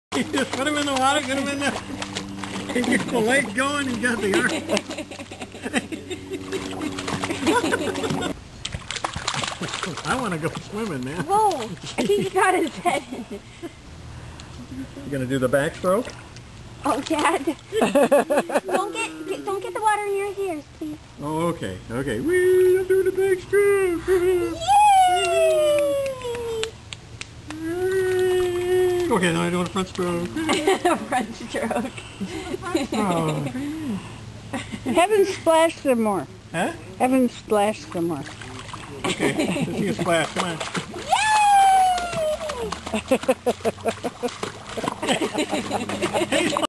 You just put him in the water, get him in there. You get the leg going, you got the arm. I want to go swimming, man. Whoa! I think he got his head in it. You gonna do the backstroke? Oh, Dad. don't get the water in your ears, please. Oh, okay, okay. Whee! I'm doing the backstroke. Yay! Okay, now I'm doing a front stroke. Front stroke. Oh. Have him splash some more. Huh? Have him splash some more. Okay, let's see a splash. Come on. Yay!